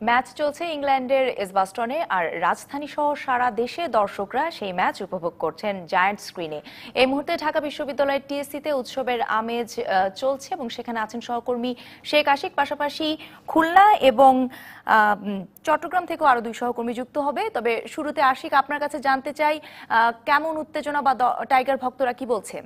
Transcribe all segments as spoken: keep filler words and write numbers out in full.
Match চলছে ইংল্যান্ডের এজবাস্টনে, আর রাজধানী সহ সারা দেশে দর্শকরা সেই ম্যাচ উপভোগ করছেন জায়ান্ট স্ক্রিনে। এই মুহূর্তে ঢাকা বিশ্ববিদ্যালয়ের টিএসসিতে উৎসবের আমেজ চলছে এবং সেখানে আছেন সহকর্মী শেখ আশিক। পাশাপাশি খুলনা এবং চট্টগ্রাম থেকেও আরো দুই সহকর্মী যুক্ত হবে। তবে শুরুতে আশিক, আপনার কাছে জানতে চাই কেমন উত্তেজনা বা টাইগার ভক্তরা কি বলছে?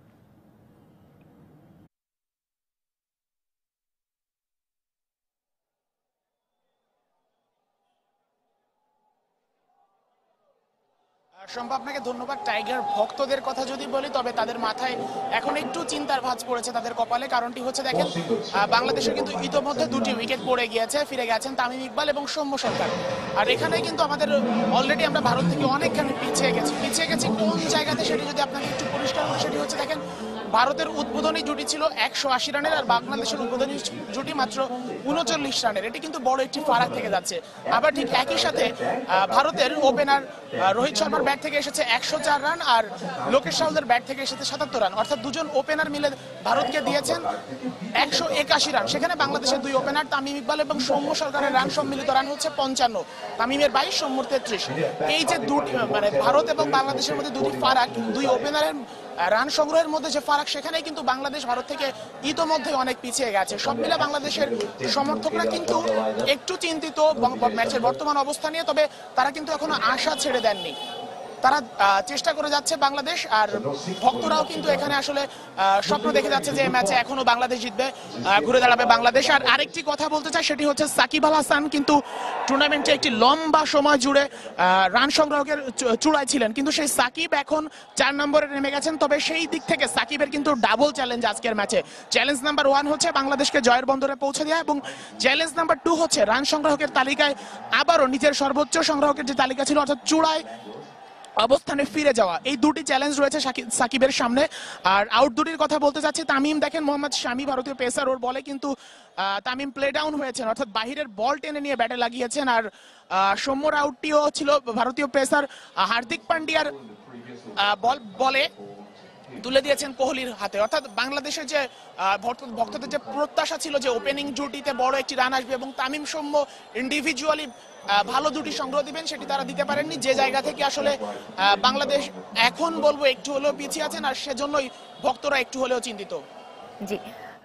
সম্ভব, আপনাকে ধন্যবাদ। টাইগার ভক্তদের কথা যদি বলি, তবে তাদের মাথায় এখন একটু চিন্তার ভাঁজ পড়েছে তাদের কপালে। কারণটি হচ্ছে, দেখেন, বাংলাদেশের কিন্তু ইতোমধ্যে দুটি উইকেট পড়ে গিয়েছে, ফিরে গেছেন তামিম ইকবাল এবং সৌম্য সরকার। আর এখানে কিন্তু আমাদের অলরেডি আমরা ভারত থেকে অনেকখানি পিছিয়ে গেছি পিছিয়ে গেছি কোন জায়গাতে সেটি যদি আপনাকে একটু পরিষ্কার করে, সেটি হচ্ছে, দেখেন, ভারতের উদ্বোধনী জুটি ছিল একশো আশি রানের, আর বাংলাদেশের উদ্বোধনী জুটি মাত্র উনচল্লিশ রানের। এটি কিন্তু বড় একটি ফারাক থেকে যাচ্ছে। আবার ঠিক একই সাথে ভারতের ওপেনার রোহিত শর্মার ব্যাট থেকে এসেছে একশো চার রান, আর লোকেশ রাহুলের ব্যাট থেকে এসেছে সাতাত্তর রান। অর্থাৎ দুজন ওপেনার মিলে ভারতকে দিয়েছেন একশো একাশি রান। সেখানে বাংলাদেশের দুই ওপেনার তামিম ইকবাল এবং সৌম্য সরকারের রান সম্মিলিত রান হচ্ছে পঞ্চান্ন, তামিমের বাইশ, সৌম্যর তেত্রিশ। এই যে দুটি, মানে ভারত এবং বাংলাদেশের মধ্যে দুটি ফারাক, দুই ওপেনারের রান সংগ্রহের মধ্যে যে ফারাক, সেখানে কিন্তু বাংলাদেশ ভারত থেকে ইতোমধ্যে অনেক পিছিয়ে গেছে। সব মিলে বাংলাদেশের সমর্থকরা কিন্তু একটু চিন্তিত ম্যাচের বর্তমান অবস্থা নিয়ে। তবে তারা কিন্তু এখনো আশা ছেড়ে দেননি, তারা চেষ্টা করে যাচ্ছে বাংলাদেশ। আর ভক্তরাও কিন্তু এখানে আসলে স্বপ্ন দেখে যাচ্ছে যে ম্যাচে এখনো বাংলাদেশ জিতবে, ঘুরে দাঁড়াবে বাংলাদেশ। আর আরেকটি কথা বলতে চাই, সেটি হচ্ছে সাকিব আল হাসান কিন্তু টুর্নামেন্টে একটি লম্বা সময় জুড়ে রান সংগ্রহের চূড়ায় ছিলেন, কিন্তু সেই সাকিব এখন চার নম্বরে নেমে গেছেন। তবে সেই দিক থেকে সাকিবের কিন্তু ডাবল চ্যালেঞ্জ আজকের ম্যাচে। চ্যালেঞ্জ নাম্বার ওয়ান হচ্ছে বাংলাদেশকে জয়ের বন্দরে পৌঁছে দেওয়া, এবং চ্যালেঞ্জ নাম্বার টু হচ্ছে রান সংগ্রহের তালিকায় আবারও নিজের সর্বোচ্চ সংগ্রহের যে তালিকা ছিল, অর্থাৎ চূড়ায় অবস্থানে ফিরে যাওয়া। এই দুটি চ্যালেঞ্জ রয়েছে সাকিবের সামনে। আর আউট দুটির কথা বলতে চাচ্ছি, তামিম, দেখেন, মোহাম্মদ শামি ভারতীয় পেসার, ওর বলে কিন্তু তামিম প্লে ডাউন হয়েছেন, অর্থাৎ বাহিরের বল টেনে নিয়ে ব্যাটে লাগিয়েছেন। আর সৌম্যর আউটটিও ছিল ভারতীয় পেসার হার্দিক পান্ডিয়ার বল বলে তুলে দিয়েছেন কোহলির হাতে। অর্থাৎ বাংলাদেশের যে ভক্তদের যে প্রত্যাশা ছিল যে ওপেনিং জুটিতে বড় একটি রান আসবে এবং তামিম সৌম্য ইন্ডিভিজুয়ালি ভালো দুটি সংগ্রহ দিবেন, সেটি তারা দিতে পারেননি। যে জায়গা থেকে আসলে বাংলাদেশ এখন বলবো একটু হলেও পিছিয়ে আছেন, আর সেজন্যই ভক্তরা একটু হলেও চিন্তিত। জি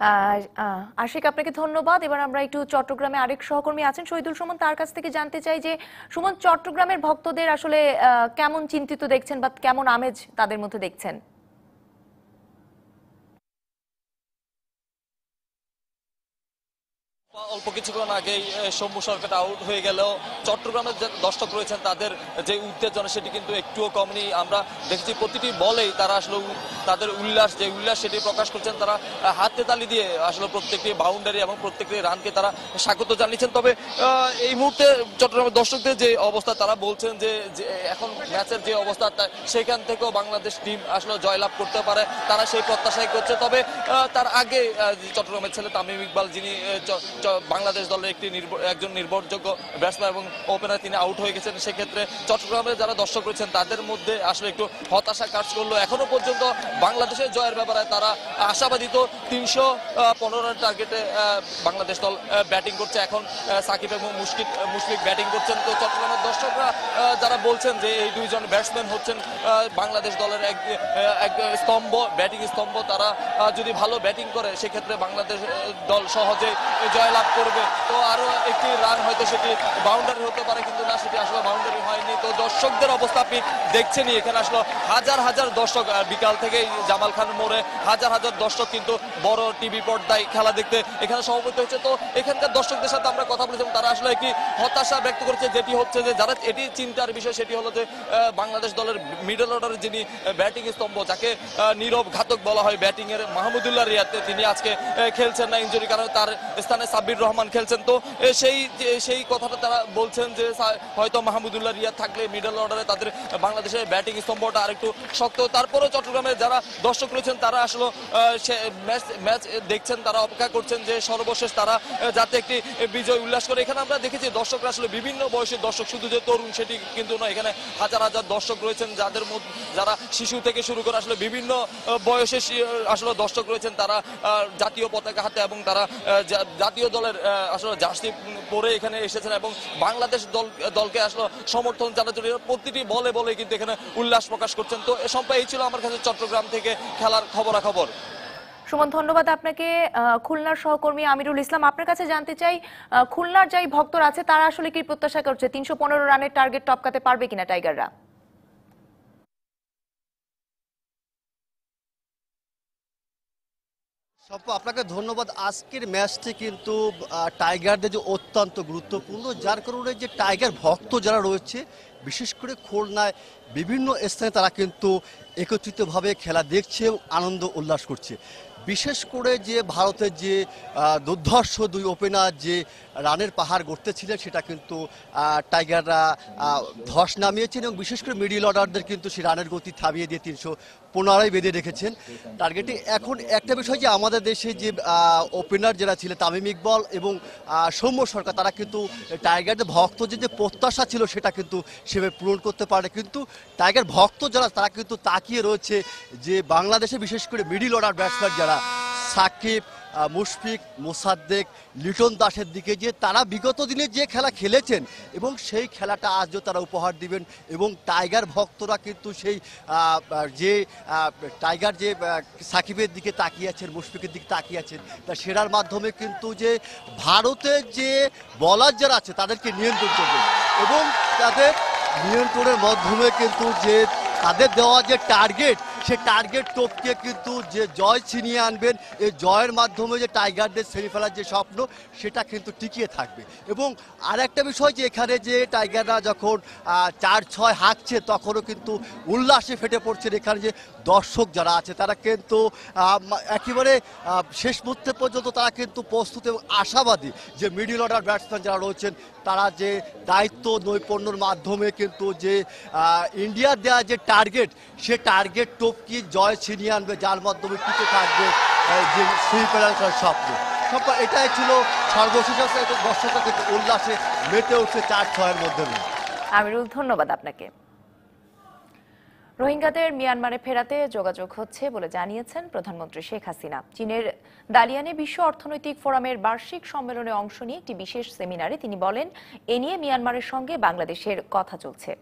আশিক, আপনাকে ধন্যবাদ। এবার আমরা একটু চট্টগ্রামে আরেক সহকর্মী আছেন শহীদুল সুমন, তার কাছ থেকে জানতে চাই যে, সুমন, চট্টগ্রামের ভক্তদের আসলে কেমন চিন্তিত দেখছেন বা কেমন আমেজ তাদের মধ্যে দেখছেন? অল্প কিছুক্ষণ আগেই সৌম্য সরকার আউট হয়ে গেলেও চট্টগ্রামের যে দর্শক রয়েছেন তাদের যে উত্তেজনা, সেটি কিন্তু একটুও কমেনি। আমরা দেখেছি প্রতিটি বলেই তারা আসলে তাদের উল্লাস, যে উল্লাস, সেটি প্রকাশ করছেন। তারা হাতে তালি দিয়ে আসলে প্রত্যেকটি বাউন্ডারি এবং প্রত্যেকটি রানকে তারা স্বাগত জানিয়েছেন। তবে এই মুহূর্তে চট্টগ্রামের দর্শকদের যে অবস্থা, তারা বলছেন যে এখন ম্যাচের যে অবস্থা, সেখান থেকেও বাংলাদেশ টিম আসলে জয়লাভ করতে পারে, তারা সেই প্রত্যাশাই করছে। তবে তার আগে চট্টগ্রামের ছেলে তামিম ইকবাল, যিনি বাংলাদেশ দলের একটি একজন নির্ভরযোগ্য ব্যাটসম্যান এবং ওপেনার, তিনি আউট হয়ে গেছেন। সেক্ষেত্রে চট্টগ্রামের যারা দর্শক রয়েছেন তাদের মধ্যে আসলে একটু হতাশা কাজ করলো। এখনো পর্যন্ত বাংলাদেশের জয়ের ব্যাপারে তারা আশাবাদী। তো তিনশো পনেরো রান টার্গেটে বাংলাদেশ দল ব্যাটিং করছে এখন, সাকিব এবং মুশফিক মুশফিক ব্যাটিং করছেন। তো চট্টগ্রামের দর্শকরা যারা বলছেন যে এই দুইজন ব্যাটসম্যান হচ্ছেন বাংলাদেশ দলের এক এক স্তম্ভ, ব্যাটিং স্তম্ভ। তারা যদি ভালো ব্যাটিং করে, সেক্ষেত্রে বাংলাদেশ দল সহজে জয়লাভ করবে। তো আরো একটি রান হয়তো সেটি বাউন্ডারি হতে পারে, কিন্তু না, সেটি আসলে বাউন্ডারি হয়নি। তো দর্শকদের অবস্থা আপনি দেখছেনই, এখানে আসলে হাজার হাজার দর্শক বিকাল থেকে জামাল খান মোড়ে হাজার হাজার দর্শক কিন্তু বড় টিভি পর্দায় খেলা দেখতে এখানে সমবেত হয়েছে। তো এখানকার দর্শকদের সাথে আমরা কথা বলেছিলাম, তারা আসলে একটি হতাশা ব্যক্ত করেছে, যেটি হচ্ছে যে যারা এটি চিন্তার বিষয়, সেটি হলো যে বাংলাদেশ দলের মিডল অর্ডারের যিনি ব্যাটিং স্তম্ভ, যাকে নীরব ঘাতক বলা হয় ব্যাটিং এর, মাহমুদুল্লাহ রিয়াদ, তিনি আজকে খেলছেন না ইনজুরি কারণে, তার স্থানে সাব্বির রহমান খেলছেন। তো সেই সেই কথাটা তারা বলছেন যে হয়তো মাহমুদুল্লাহ রিয়াদ থাকলে মিডল অর্ডারে তাদের বাংলাদেশের ব্যাটিং স্তম্ভটা আরেকটু শক্ত। তারপরেও চট্টগ্রামের যারা দর্শক রয়েছেন তারা আসলে ম্যাচ ম্যাচ দেখছেন, তারা অপেক্ষা করছেন যে সর্বশেষ তারা যাতে একটি বিজয় উল্লাস করে। এখানে আমরা দেখেছি দর্শকরা আসলে বিভিন্ন বয়সের দর্শক, শুধু যে তরুণ সেটি কিন্তু নয়, এখানে হাজার হাজার দর্শক রয়েছেন, যাদের মধ্যে যারা শিশু থেকে শুরু করে আসলে বিভিন্ন বয়সের আসলে দর্শক রয়েছেন। তারা জাতীয় পতাকা হাতে এবং তারা জাতীয় দলের আসলে জার্সি পরে এখানে এসেছেন এবং বাংলাদেশ দল দলকে আসলে সমর্থন জানার জন্য প্রতিটি বলে বলে কিন্তু এখানে উল্লাস প্রকাশ করছেন। তো সম্পর্কে এই ছিল আমার কাছে চট্টগ্রাম থেকে খেলার খবরাখবর। সুমন, ধন্যবাদ আপনাকে। খুলনার সহকর্মী আমিরুল ইসলাম, আপনার কাছে জানতে চাই, খুলনার যাই ভক্তরা আছে তারা আসলে কি প্রত্যাশা করছে, তিনশো পনেরো রানের টার্গেট টপকাতে পারবে কিনা টাইগাররা? আপনাকে ধন্যবাদ। আজকের ম্যাচটি কিন্তু টাইগারদের যে অত্যন্ত গুরুত্বপূর্ণ, যার কারণে যে টাইগার ভক্ত যারা রয়েছে বিশেষ করে খুলনায় বিভিন্ন স্থানে তারা কিন্তু একত্রিতভাবে খেলা দেখছে এবং আনন্দ উল্লাস করছে। বিশেষ করে যে ভারতের যে দুর্ধর্ষ দুই ওপেনার যে রানের পাহাড় গড়তেছিলেন সেটা কিন্তু টাইগাররা ধস নামিয়েছেন এবং বিশেষ করে মিডল অর্ডারদের কিন্তু সেই রানের গতি থামিয়ে দিয়ে তিনশো পনেরোই বেঁধে রেখেছেন টার্গেটে। এখন একটা বিষয় যে আমাদের দেশে যে ওপেনার যারা ছিলেন তামিম ইকবাল এবং সৌম্য সরকার তারা কিন্তু টাইগারদের ভক্ত যে যে প্রত্যাশা ছিল সেটা কিন্তু সেভাবে পূরণ করতে পারে, কিন্তু টাইগার ভক্ত যারা তারা কিন্তু তাকিয়ে রয়েছে যে বাংলাদেশে বিশেষ করে মিডল অর্ডার ব্যাটসম্যান যারা সাকিব, মুশফিক, মোসাদ্দেক, লিটন দাসের দিকে যে তারা বিগত দিনে যে খেলা খেলেছেন এবং সেই খেলাটা আজও তারা উপহার দিবেন এবং টাইগার ভক্তরা কিন্তু সেই যে টাইগার যে সাকিবের দিকে তাকিয়ে আছেন, মুশফিকের দিকে তাকিয়ে আছেন, তা সেটার মাধ্যমে কিন্তু যে ভারতের যে বলার যারা আছে তাদেরকে নিয়ন্ত্রণ করবে এবং তাদের নিয়ন্ত্রণের মাধ্যমে কিন্তু যে তাদের দেওয়া যে টার্গেট সে টার্গেট টপকে কিন্তু যে জয় ছিনিয়ে আনবেন, এই জয়ের মাধ্যমে যে টাইগারদের সেমিফাইনাল যে স্বপ্ন সেটা কিন্তু টিকিয়ে থাকবে। এবং আর একটা বিষয় যে এখানে যে টাইগাররা যখন চার ছয় হাঁকছে তখনও কিন্তু উল্লাসে ফেটে পড়ছেন এখানে যে দর্শক যারা আছে তারা কিন্তু একেবারে শেষ মুহূর্তে পর্যন্ত তারা কিন্তু প্রস্তুত এবং আশাবাদী যে মিডল অর্ডার ব্যাটসম্যান যারা রয়েছেন তারা যে দায়িত্ব নৈপুণ্যর মাধ্যমে কিন্তু যে ইন্ডিয়ার দেওয়া যে টার্গেট সে টার্গেট টপকি জয় ছিনিয়ে আনবে, যার মাধ্যমে টিকে থাকবে যে সেমিফাইনাল খেলার স্বপ্ন। এটাই ছিল সর্বশেষ দর্শকরা কিন্তু উল্লাসে মেতে উঠছে চার ছয়ের মধ্যে। আমিরুল, ধন্যবাদ আপনাকে। রোহিঙ্গাদের মিয়ানমারে ফেরাতে যোগাযোগ হচ্ছে বলে জানিয়েছেন প্রধানমন্ত্রী শেখ হাসিনা। চীনের দালিয়ানে বিশ্ব অর্থনৈতিক ফোরামের বার্ষিক সম্মেলনে অংশ নিয়ে একটি বিশেষ সেমিনারে তিনি বলেন, এ নিয়ে মিয়ানমারের সঙ্গে বাংলাদেশের কথা চলছে।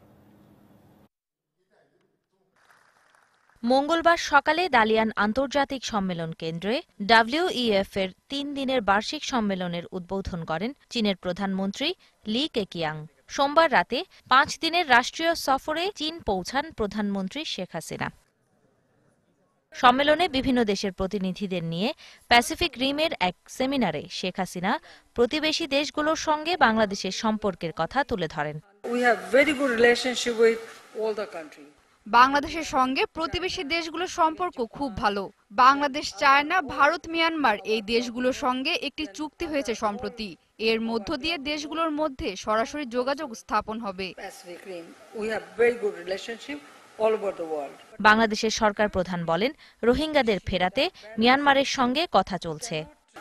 মঙ্গলবার সকালে দালিয়ান আন্তর্জাতিক সম্মেলন কেন্দ্রে ডাব্লিউইএফ এর তিন দিনের বার্ষিক সম্মেলনের উদ্বোধন করেন চীনের প্রধানমন্ত্রী লি কেকিয়াং। সোমবার রাতে পাঁচ দিনের রাষ্ট্রীয় সফরে চীন পৌঁছান প্রধানমন্ত্রী শেখ হাসিনা। সম্মেলনে বিভিন্ন দেশের প্রতিনিধিদের নিয়ে প্যাসিফিক রিমের এক সেমিনারে শেখ হাসিনা প্রতিবেশী দেশগুলোর সঙ্গে বাংলাদেশের সম্পর্কের কথা তুলে ধরেন। বাংলাদেশের সঙ্গে প্রতিবেশী দেশগুলোর সম্পর্ক খুব ভালো। বাংলাদেশ চায় না ভারত মিয়ানমার এই দেশগুলোর সঙ্গে একটি চুক্তি হয়েছে সম্প্রতি, এর মধ্য দিয়ে দেশগুলোর মধ্যে সরাসরি যোগাযোগ স্থাপন হবে। বাংলাদেশের সরকার প্রধান বলেন, রোহিঙ্গাদের ফেরাতে মিয়ানমারের সঙ্গে কথা চলছে।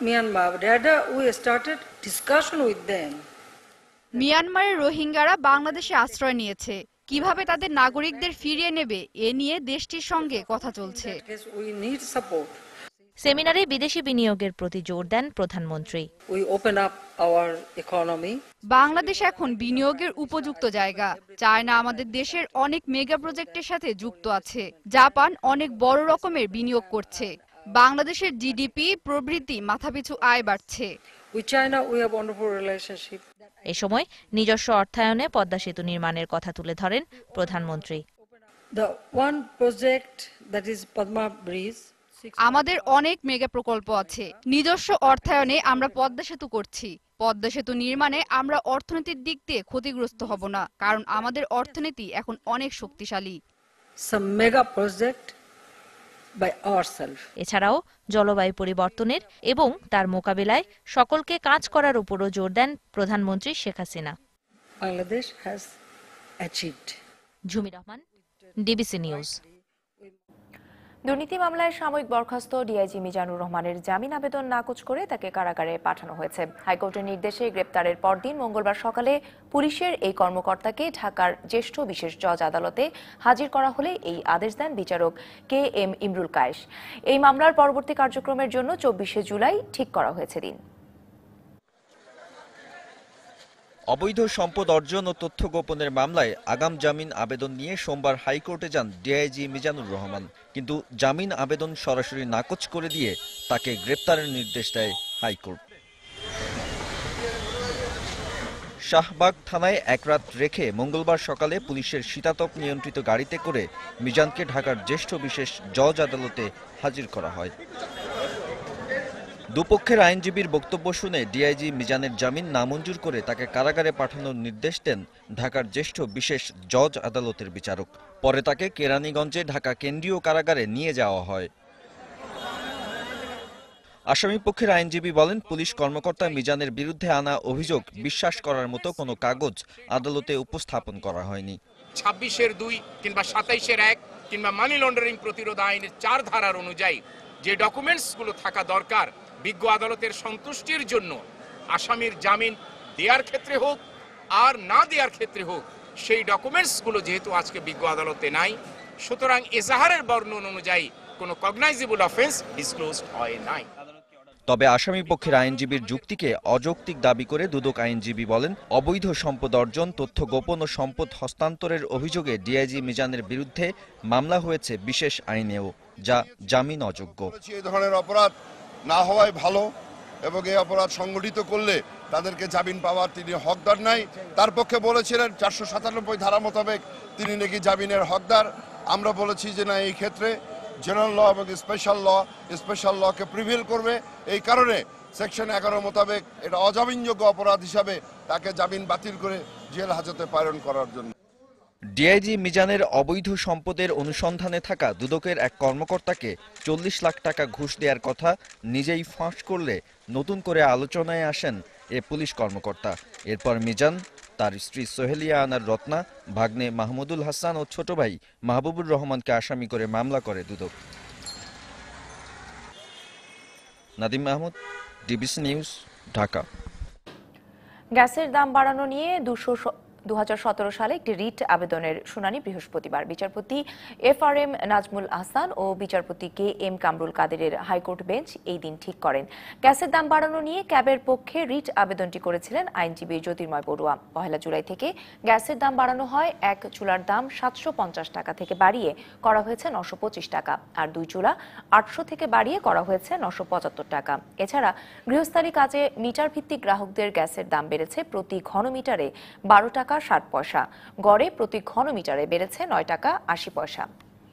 মিয়ানমারের রোহিঙ্গারা বাংলাদেশে আশ্রয় নিয়েছে, কিভাবে তাদের নাগরিকদের ফিরিয়ে নেবে এ নিয়ে দেশটির সঙ্গে কথা চলছে। সেমিনারে বিদেশি বিনিয়োগের প্রতি জোর দেন প্রধানমন্ত্রী। বাংলাদেশ এখন বিনিয়োগের উপযুক্ত জায়গা। চায়না আমাদের দেশের অনেক মেগা প্রজেক্টের সাথে যুক্ত আছে। জাপান অনেক বড় রকমের বিনিয়োগ করছে। বাংলাদেশের জিডিপি প্রবৃদ্ধি মাথাপিছু আয় বাড়ছে। এ সময় নিজস্ব অর্থায়নে পদ্মা সেতু নির্মাণের কথা তুলে ধরেন প্রধানমন্ত্রী। আমাদের অনেক মেগা প্রকল্প আছে, নিজস্ব অর্থায়নে আমরা পদ্মা সেতু করছি। পদ্মা সেতু নির্মাণে আমরা অর্থনীতির দিক দিয়ে ক্ষতিগ্রস্ত হব না, কারণ আমাদের অর্থনীতি এখন অনেক শক্তিশালী। এছাড়াও জলবায়ু পরিবর্তনের এবং তার মোকাবিলায় সকলকে কাজ করার উপরও জোর দেন প্রধানমন্ত্রী শেখ হাসিনা। Jhumi Rahman, DBC news. দুর্নীতি মামলায় সাময়িক বরখাস্ত ডিআইজি মিজানুর রহমানের জামিন আবেদন নাকচ করে তাকে কারাগারে পাঠানো হয়েছে। হাইকোর্টের নির্দেশে গ্রেপ্তারের পরদিন মঙ্গলবার সকালে পুলিশের এই কর্মকর্তাকে ঢাকার জ্যেষ্ঠ বিশেষ জজ আদালতে হাজির করা হলে এই আদেশ দেন বিচারক কে এম ইমরুল কায়েস। এই মামলার পরবর্তী কার্যক্রমের জন্য চব্বিশে জুলাই ঠিক করা হয়েছে দিন। অবৈধ সম্পদ অর্জন ও তথ্য গোপনের মামলায় আগাম জামিন আবেদন নিয়ে সোমবার হাইকোর্টে যান ডিআইজি মিজানুর রহমান, কিন্তু জামিন আবেদন সরাসরি নাকচ করে দিয়ে তাকে গ্রেপ্তারের নির্দেশ দেয় হাইকোর্ট। শাহবাগ থানায় এক রাত রেখে মঙ্গলবার সকালে পুলিশের শীতাতপ নিয়ন্ত্রিত গাড়িতে করে মিজানকে ঢাকার জ্যেষ্ঠ বিশেষ জজ আদালতে হাজির করা হয়। দুপক্ষের আইনজীবীর বক্তব্য শুনে ডিআইজি মিজানের জামিন নামঞ্জুর করে তাকে কারাগারে পাঠানোর নির্দেশ দেন ঢাকার জ্যেষ্ঠ বিশেষ জজ আদালতের বিচারক। পরে তাকে কেরানীগঞ্জে ঢাকা কেন্দ্রীয় কারাগারে নিয়ে যাওয়া হয়। আসামি পক্ষের আইনজীবী বলেন, পুলিশ কর্মকর্তা মিজানের বিরুদ্ধে আনা অভিযোগ বিশ্বাস করার মতো কোনো কাগজ আদালতে উপস্থাপন করা হয়নি। ছাব্বিশের দুই কিংবা সাতাইশের এক কিংবা মানি লন্ডারিং প্রতিরোধ আইনের চার ধারার অনুযায়ী যে ডকুমেন্টসগুলো থাকা দরকার বিজ্ঞ আদালতের সন্তুষ্টির জন্য, আসামির জামিন দেওয়ার ক্ষেত্রে হোক আর না দেওয়ার ক্ষেত্রে হোক, সেই ডকুমেন্টসগুলো যেহেতু আজকে বিজ্ঞ আদালতে নাই, সুতরাং এজাহারের বর্ণন অনুযায়ী কোনো কগনাইজেবল অফেন্স ডিসক্লোজড হয় নাই। তবে আসামি পক্ষের আইনজীবীর যুক্তিকে অযৌক্তিক দাবি করে দুদক আইনজীবী বলেন, অবৈধ সম্পদ অর্জন, তথ্য গোপন ও সম্পদ হস্তান্তরের অভিযোগে ডিআইজি মিজানের বিরুদ্ধে মামলা হয়েছে বিশেষ আইনেও, যা জামিন অযোগ্য। এই ধরনের অপরাধ না হওয়াই ভালো এবং এই অপরাধ সংগঠিত করলে তাদেরকে জামিন পাওয়ার তিনি হকদার নাই। তার পক্ষে বলেছিলেন চারশো সাতানব্বই ধারা মোতাবেক তিনি নাকি জামিনের হকদার। আমরা বলেছি যে না, এই ক্ষেত্রে জেনারেল ল এবং স্পেশাল ল স্পেশাল লকে প্রিভিল করবে। এই কারণে সেকশন এগারো মোতাবেক এটা অজামিনযোগ্য অপরাধ হিসাবে তাকে জামিন বাতিল করে জেল হাজতে প্রেরণ করার জন্য। ডিআইজি মিজানের অবৈধ সম্পদের অনুসন্ধানে থাকা দুদকের এক কর্মকর্তাকে চল্লিশ লাখ টাকা ঘুষ দেওয়ার কথা নিজেই ফাঁস করলে নতুন করে আলোচনায় আসেন এ পুলিশ কর্মকর্তা। এরপর মিজান, তার স্ত্রী সোহেলিয়া আনার রত্না, ভাগ্নে মাহমুদুল হাসান ও ছোট ভাই মাহবুবুর রহমানকে আসামি করে মামলা করে দুদক। Nadim Mahmud, DBC news, Dhaka. গ্যাসের দাম বাড়ানো নিয়ে দুশো দু হাজার সতেরো সালে একটি রিট আবেদনের শুনানি বৃহস্পতিবার বিচারপতি F R M Nazmul Ahsan ও বিচারপতি কে এম কামরুল কাদেরের হাইকোর্ট বেঞ্চ এই দিন ঠিক করেন। গ্যাসের দাম বাড়ানো নিয়ে ক্যাবের পক্ষে রিট আবেদনটি করেছিলেন আইনজীবী জ্যোতির্ময় বড়ুয়া। পহেলা জুলাই থেকে গ্যাসের দাম বাড়ানো হয়। এক চুলার দাম সাতশো পঞ্চাশ টাকা থেকে বাড়িয়ে করা হয়েছে নশো পঁচিশ টাকা, আর দুই চুলা আটশো থেকে বাড়িয়ে করা হয়েছে নশো পঁচাত্তর টাকা। এছাড়া গৃহস্থালী কাজে মিটার ভিত্তিক গ্রাহকদের গ্যাসের দাম বেড়েছে প্রতি ঘন মিটারে বারো টাকা ষাট পয়সা, গড়ে প্রতি ঘন মিটারে বেড়েছে নয় টাকা আশি পয়সা।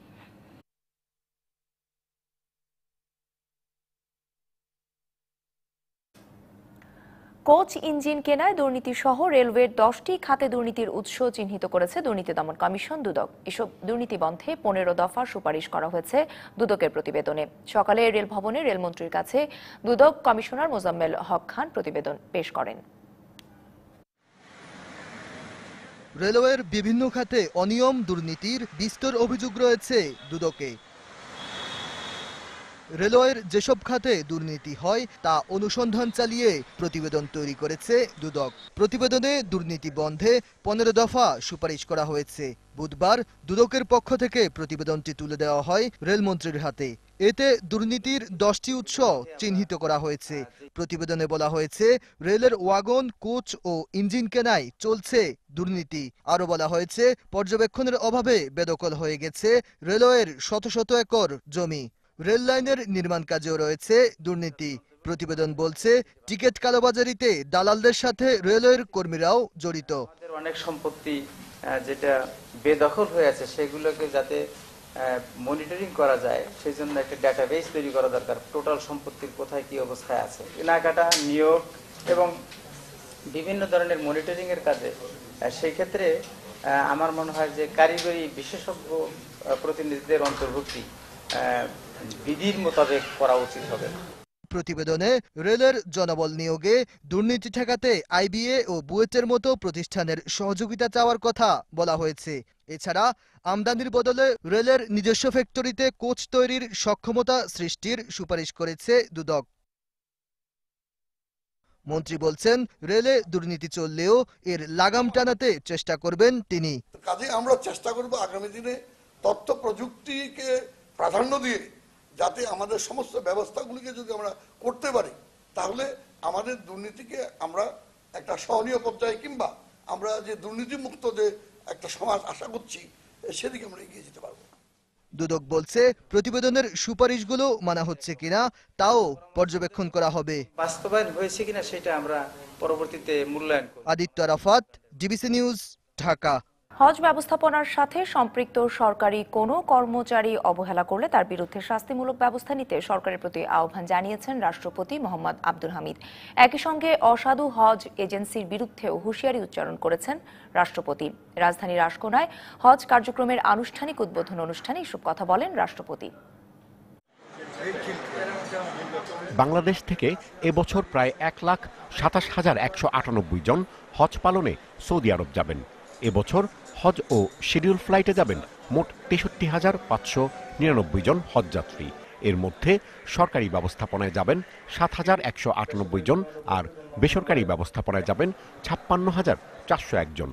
কোচ ইঞ্জিন কেনায় দুর্নীতি সহ রেলওয়ের দশটি খাতে দুর্নীতির উৎস চিহ্নিত করেছে দুর্নীতি দমন কমিশন দুদক। এসব দুর্নীতি বন্ধে পনেরো দফা সুপারিশ করা হয়েছে দুদকের প্রতিবেদনে। সকালে রেল ভবনে রেলমন্ত্রীর কাছে দুদক কমিশনার মোজাম্মেল হক খান প্রতিবেদন পেশ করেন। রেলওয়ের বিভিন্ন খাতে অনিয়ম দুর্নীতির বিস্তর অভিযোগ রয়েছে দুদকে। রেলওয়ের যেসব খাতে দুর্নীতি হয় তা অনুসন্ধান চালিয়ে প্রতিবেদন তৈরি করেছে দুদক। প্রতিবেদনে দুর্নীতি বন্ধে পনেরো দফা সুপারিশ করা হয়েছে। বুধবার দুদকের পক্ষ থেকে প্রতিবেদনটি তুলে দেওয়া হয় রেলমন্ত্রীর হাতে। এতে দুর্নীতির দশটি উৎস চিহ্নিত করা হয়েছে। প্রতিবেদনে বলা হয়েছে, রেলের ওয়াগন, কোচ ও ইঞ্জিন কেনায় চলছে দুর্নীতি। আরও বলা হয়েছে, পর্যবেক্ষণের অভাবে বেদখল হয়ে গেছে রেলওয়ের শত শত একর জমি। রেল লাইনের নির্মাণ কাজেও রয়েছে দুর্নীতি। প্রতিবেদন বলছে, টিকিট কালোবাজারিতে দালালদের সাথে রেলওয়ের কর্মীরাও জড়িত। অনেক সম্পত্তি যেটা বেদখল হয়ে আছে সেগুলোকে যাতে মনিটরিং করা যায় সেই জন্য একটা ডাটাবেস তৈরি করা দরকার। টোটাল সম্পত্তির কোথায় কি অবস্থায় আছে, কেনাকাটা, নিয়োগ এবং বিভিন্ন ধরনের মনিটরিং এর কাজে সেই ক্ষেত্রে আমার মনে হয় যে কারিগরি বিশেষজ্ঞ প্রতিনিধিদের অন্তর্ভুক্তি বিধির মোতাবেক করা উচিত হবে। প্রতিবেদনে রেলের জনবল নিয়োগে দুর্নীতি ঠেকাতে আইবিএ ও বুয়েটের মতো প্রতিষ্ঠানের সহযোগিতা চাওয়ার কথা বলা হয়েছে। এছাড়া আমদানির বদলে রেলের নিজস্ব ফ্যাক্টরিতে কোচ তৈরির সক্ষমতা সৃষ্টির সুপারিশ করেছে দুদক। মন্ত্রী বলছেন, রেলে দুর্নীতি চললেও এর লাগাম টানাতে চেষ্টা করবেন তিনি। কাজে আমরা চেষ্টা করব আগামী দিনে তথ্য প্রযুক্তিকে প্রাধান্য দিয়ে যাতে আমাদের সমস্ত ব্যবস্থাগুলিকে যদি আমরা করতে পারি তাহলে আমাদের দুর্নীতিকে আমরা একটা সহনীয় পর্যায়ে কিংবা আমরা যে দুর্নীতিমুক্ত যে একটা সমাজ আশা করছি সেদিকে আমরা এগিয়ে যেতে পারবো। দুদক বলছে প্রতিবেদনের সুপারিশগুলো মানা হচ্ছে কিনা তাও পর্যবেক্ষণ করা হবে। বাস্তবায়ন হয়েছে কিনা সেটা আমরা পরবর্তীতে মূল্যায়ন করব। Aditya Arafat, DBC news, Dhaka. হজ ব্যবস্থাপনার সাথে সম্পৃক্ত সরকারি কোনো কর্মচারী অবহেলা করলে তার বিরুদ্ধে শাস্তিমূলক ব্যবস্থা নিতে সরকারের প্রতি আহ্বান জানিয়েছেন রাষ্ট্রপতি মোহাম্মদ আব্দুল হামিদ। একই সঙ্গে অসাধু হজ এজেন্সির বিরুদ্ধেও হুঁশিয়ারি উচ্চারণ করেছেন রাষ্ট্রপতি। রাজধানীর আশকোনায় হজ কার্যক্রমের আনুষ্ঠানিক উদ্বোধন অনুষ্ঠানে এসব কথা বলেন রাষ্ট্রপতি। বাংলাদেশ থেকে এবছর প্রায় এক লাখ সাতাশ হাজার একশো আটানব্বই জন হজ পালনে সৌদি আরব যাবেন। এবছর হজ ও শিডিউল ফ্লাইটে যাবেন মোট তেষট্টি হাজার পাঁচশো নিরানব্বই জন হজযাত্রী। এর মধ্যে সরকারি ব্যবস্থাপনায় যাবেন সাত হাজার একশো আটানব্বই জন আর বেসরকারি ব্যবস্থাপনায় যাবেন ছাপ্পান্ন হাজার চারশো এক জন।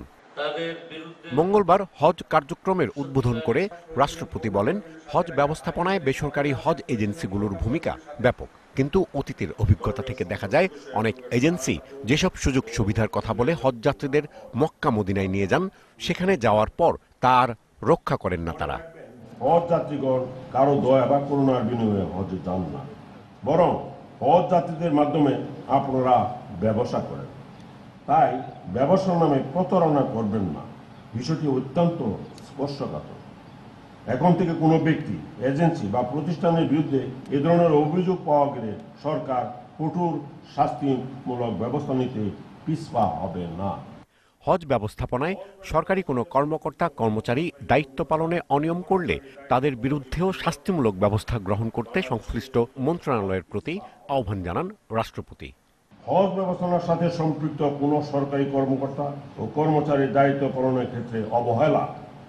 মঙ্গলবার হজ কার্যক্রমের উদ্বোধন করে রাষ্ট্রপতি বলেন, হজ ব্যবস্থাপনায় বেসরকারি হজ এজেন্সিগুলোর ভূমিকা ব্যাপক, কিন্তু অতীতের অভিজ্ঞতা থেকে দেখা যায় অনেক এজেন্সি যেসব সুযোগ সুবিধার কথা বলে হজ যাত্রীদের মক্কা মদিনায় নিয়ে যান, সেখানে যাওয়ার পর তার রক্ষা করেন না তারা। হজ যাত্রীগণ কারো দয়া বা করুণার বিনিময়ে হজে যান না, বরং হজ যাত্রীদের মাধ্যমে আপনারা ব্যবসা করেন। তাই ব্যবসার নামে প্রতারণা করবেন না, বিষয়টি অত্যন্ত স্পর্শকাতর। এখন থেকে কোনো ব্যক্তি, এজেন্সি বা প্রতিষ্ঠানের বিরুদ্ধে এ ধরনের অভিযোগ পাওয়া গেলে সরকার কঠোর শাস্তিমূলক ব্যবস্থা নিতে পিছপা হবে না। হজ ব্যবস্থাপনায় সরকারি কোনো কর্মকর্তা কর্মচারী দায়িত্ব পালনে অনিয়ম করলে তাদের বিরুদ্ধেও শাস্তিমূলক ব্যবস্থা গ্রহণ করতে সংশ্লিষ্ট মন্ত্রণালয়ের প্রতি আহ্বান জানান রাষ্ট্রপতি। হজ ব্যবস্থাপনার সাথে সম্পৃক্ত কোনো সরকারি কর্মকর্তা ও কর্মচারীর দায়িত্ব পালনের ক্ষেত্রে অবহেলা,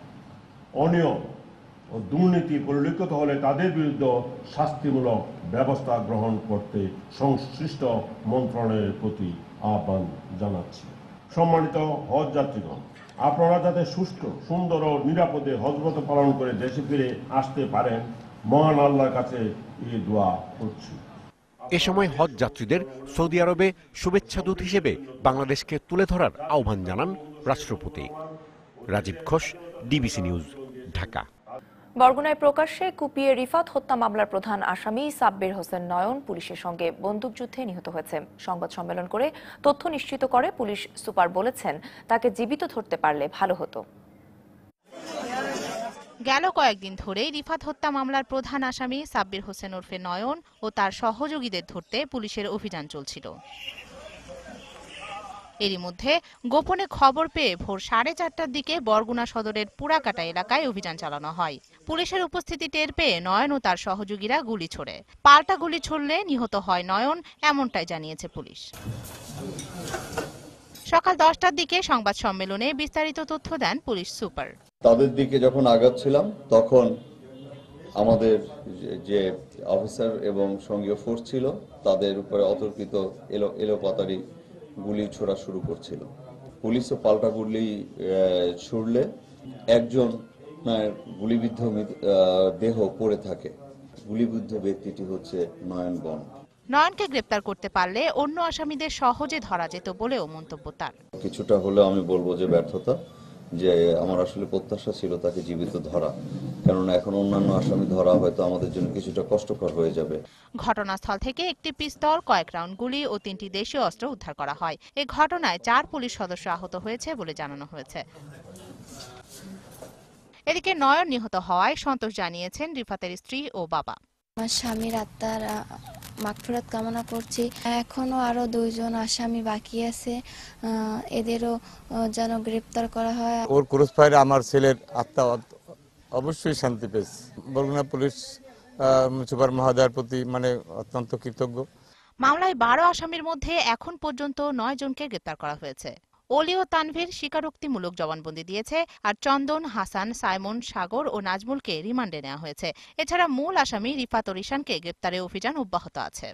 অনিয়ম ও দুর্নীতি পরিলক্ষিত হলে তাদের বিরুদ্ধে শাস্তিমূলক ব্যবস্থা গ্রহণ করতে সংশ্লিষ্ট মন্ত্রণালয়ের প্রতি আহ্বান জানাচ্ছি। সম্মানিত হজ যাত্রীগণ, আপনারা যাতে সুষ্ঠু, সুন্দর ও নিরাপদে হজব্রত পালন করে দেশে ফিরে আসতে পারেন, মহান আল্লাহর কাছে এই দোয়া করছি। এ সময় হজ যাত্রীদের সৌদি আরবে শুভেচ্ছাদূত হিসেবে বাংলাদেশকে তুলে ধরার আহ্বান জানান রাষ্ট্রপতি। Rajib Ghosh, DBC news, Dhaka. বরগুনায় প্রকাশ্যে কুপিয়ে রিফাত হত্যা মামলার প্রধান আসামি সাব্বির হোসেন নয়ন পুলিশের সঙ্গে বন্দুকযুদ্ধে নিহত হয়েছে। সংবাদ সম্মেলন করে তথ্য নিশ্চিত করে পুলিশ সুপার বলেছেন, তাকে জীবিত ধরতে পারলে ভালো হতো। গেল কয়েকদিন ধরেই রিফাত হত্যা মামলার প্রধান আসামি সাব্বির হোসেন ওরফে নয়ন ও তার সহযোগীদের ধরতে পুলিশের অভিযান চলছিল। এরই মধ্যে গোপনে খবর পেয়ে ভোর সাড়ে চারটার দিকে বরগুনা সদরের পুরাকাটা এলাকায় অভিযান চালানো হয়। পুলিশের উপস্থিতি টের পেয়ে নয়ন ও তার সহযোগীরা গুলি ছোড়ে। পাল্টা গুলি ছুড়লে নিহত হয় নয়ন, এমনটাই জানিয়েছে পুলিশ। সকাল দশটার দিকে সংবাদ সম্মেলনে বিস্তারিত তথ্য দেন পুলিশ সুপার। তাদের দিকে যখন আগাচ্ছিলাম তখন আমাদের যে অফিসার এবং সঙ্গীয় ফোর্স ছিল তাদের উপরে অতর্কিত এলো এলোপাতারি গুলি ছোড়া শুরু করছিল। পুলিশও পাল্টা গুলি ছুড়লে একজন গুলিবিদ্ধ দেহ পড়ে থাকে। গুলিবিদ্ধ ব্যক্তিটি হচ্ছে নয়ন বন। নয়নকে গ্রেপ্তার করতে পারলে অন্য আসামিদের সহজে ধরা যেত বলেও মন্তব্য তার। কিছুটা হলেও আমি বলবো যে ব্যর্থতা, যে আমার আসলে প্রত্যাশা ছিল তাকে জীবিত ধরা, কারণ এখন অন্যান্য আসামি ধরা হয়তো আমাদের জন্য কিছুটা কষ্টকর হয়ে যাবে। ঘটনাস্থল থেকে একটি পিস্তল, কয়েক রাউন্ড গুলি ও তিনটি দেশীয় অস্ত্র উদ্ধার করা হয়। এই ঘটনায় চার পুলিশ সদস্য আহত হয়েছে বলে জানানো হয়েছে। এদিকে নয়ন নিহত হওয়ায় সন্তোষ জানিয়েছেন রিফাতের স্ত্রী ও বাবা। আমার স্বামীর আত্মার মাগফিরাত কামনা করছি। এখনো আরো দুইজন আসামি বাকি আছে, এদেরও যেন গ্রেপ্তার করা হয়। ওর ক্রস ফায়ারে আমার ছেলের আত্মা অবশ্যই শান্তি পেয়েছে। বরগুনা পুলিশ সুপার মহোদয়ের প্রতি মানে অত্যন্ত কৃতজ্ঞ। মামলায় বারো আসামির মধ্যে এখন পর্যন্ত নয় জনকে গ্রেপ্তার করা হয়েছে। অলি ও তানভীর স্বীকারোক্তিমূলক জবানবন্দি দিয়েছে, আর চন্দন, হাসান, সাইমন, সাগর ও নাজমুলকে রিমান্ডে নেওয়া হয়েছে। এছাড়া মূল আসামি রিফাত ও রিশানকে গ্রেপ্তারে অভিযান অব্যাহত আছে।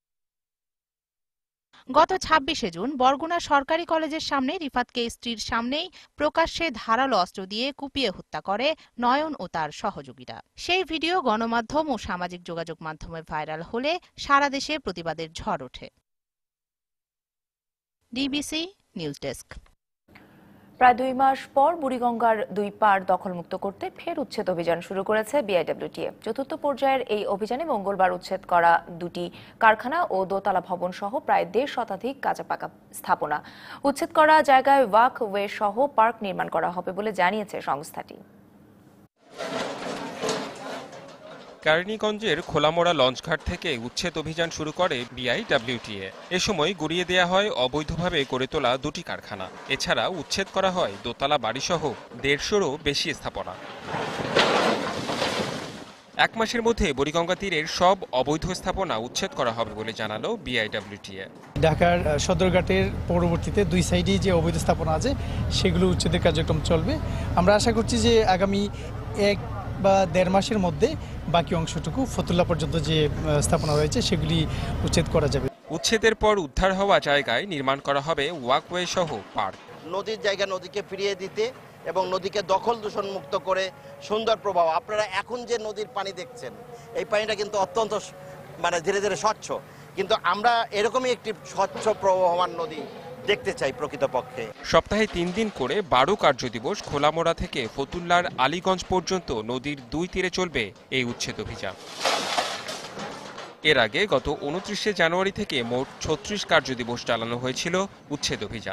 গত ছাব্বিশে জুন বরগুনা সরকারি কলেজের সামনে রিফাতকে স্ত্রীর সামনেই প্রকাশ্যে ধারালো অস্ত্র দিয়ে কুপিয়ে হত্যা করে নয়ন ও তার সহযোগীরা। সেই ভিডিও গণমাধ্যম ও সামাজিক যোগাযোগ মাধ্যমে ভাইরাল হলে সারা দেশে প্রতিবাদের ঝড় ওঠে। DBC news desk. প্রায় দুই মাস পর বুড়িগঙ্গার দুই পাড় দখলমুক্ত করতে ফের উচ্ছেদ অভিযান শুরু করেছে বিআইডব্লিউটিএ। চতুর্থ পর্যায়ের এই অভিযানে মঙ্গলবার উচ্ছেদ করা দুটি কারখানা ও দোতলা ভবন সহ প্রায় দেড় শতাধিক কাঁচা পাকা স্থাপনা। উচ্ছেদ করা জায়গায় ওয়াক ওয়ে সহ পার্ক নির্মাণ করা হবে বলে জানিয়েছে সংস্থাটি। কেরানীগঞ্জের খোলামোড়া লঞ্চঘাট থেকে উচ্ছেদ অভিযান শুরু করে বিআইডব্লিউটিএ। এ সময় গুড়িয়ে দেয়া হয় অবৈধভাবে গড়ে তোলা দুটি কারখানা। এছাড়া উচ্ছেদ করা হয় দোতলা বাড়িসহ দেড়শোরও বেশি স্থাপনা। এক মাসের মধ্যে বুড়িগঙ্গা তীরের সব অবৈধ স্থাপনা উচ্ছেদ করা হবে বলে জানালো বিআইডব্লিউটিএ। ঢাকার সদরঘাটের পরবর্তীতে দুই সাইডে যে অবৈধ স্থাপনা আছে সেগুলো উচ্ছেদের কার্যক্রম চলবে। আমরা আশা করছি যে আগামী এক বা দেড় মাসের মধ্যে বাকি অংশটুকু ফতুল্লা পর্যন্ত যে স্থাপনা রয়েছে সেগুলি উচ্ছেদ করা যাবে। উচ্ছেদের পর উদ্ধার হওয়া জায়গায় নির্মাণ করা হবে ওয়াকওয়ে সহ পার্ক। নদীর জায়গা নদীকে ফিরিয়ে দিতে এবং নদীকে দখল দূষণ মুক্ত করে সুন্দর প্রবাহ। আপনারা এখন যে নদীর পানি দেখছেন এই পানিটা কিন্তু অত্যন্ত মানে ধীরে ধীরে স্বচ্ছ, কিন্তু আমরা এরকমই একটি স্বচ্ছ প্রবাহমান নদী দেখতে চাই প্রকৃতপক্ষে। সপ্তাহে তিন দিন করে বারো কার্য দিবস খোলামোড়া থেকে ফতুল্লার আলীগঞ্জ পর্যন্ত নদীর দুই তীরে চলবে এই উচ্ছেদ অভিযান। এর আগে গত উনত্রিশে জানুয়ারি থেকে মোট ছত্রিশ কার্য দিবস চালানো হয়েছিল উচ্ছেদ অভিযান।